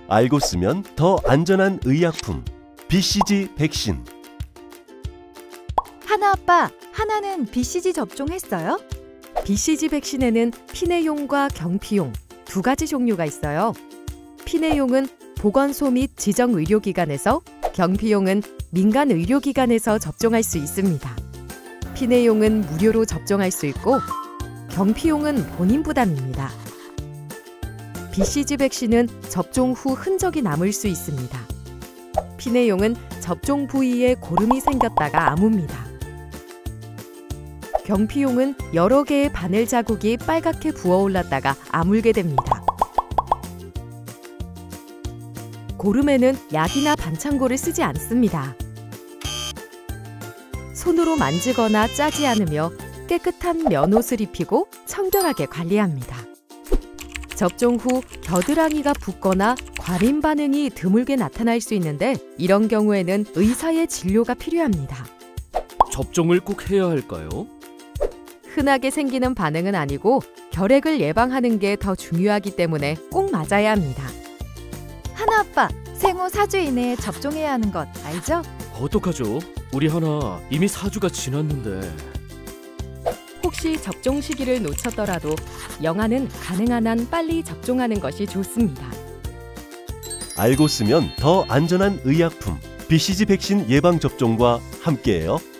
알고 쓰면 더 안전한 의약품 BCG 백신. 하나 아빠, 하나는 BCG 접종했어요? BCG 백신에는 피내용과 경피용 두 가지 종류가 있어요. 피내용은 보건소 및 지정 의료기관에서, 경피용은 민간 의료기관에서 접종할 수 있습니다. 피내용은 무료로 접종할 수 있고, 경피용은 본인 부담입니다. BCG 백신은 접종 후 흔적이 남을 수 있습니다. 피내용은 접종 부위에 고름이 생겼다가 아뭅니다. 경피용은 여러 개의 바늘 자국이 빨갛게 부어올랐다가 아물게 됩니다. 고름에는 약이나 반창고를 쓰지 않습니다. 손으로 만지거나 짜지 않으며 깨끗한 면옷을 입히고 청결하게 관리합니다. 접종 후 겨드랑이가 붓거나 과림 반응이 드물게 나타날 수 있는데, 이런 경우에는 의사의 진료가 필요합니다. 접종을 꼭 해야 할까요? 흔하게 생기는 반응은 아니고 결핵을 예방하는 게 더 중요하기 때문에 꼭 맞아야 합니다. 하나 아빠, 생후 4주 이내에 접종해야 하는 것 알죠? 어떡하죠? 우리 하나 이미 4주가 지났는데. 혹시 접종 시기를 놓쳤더라도 영아는 가능한 한 빨리 접종하는 것이 좋습니다. 알고 쓰면 더 안전한 의약품 BCG 백신 예방접종과 함께해요.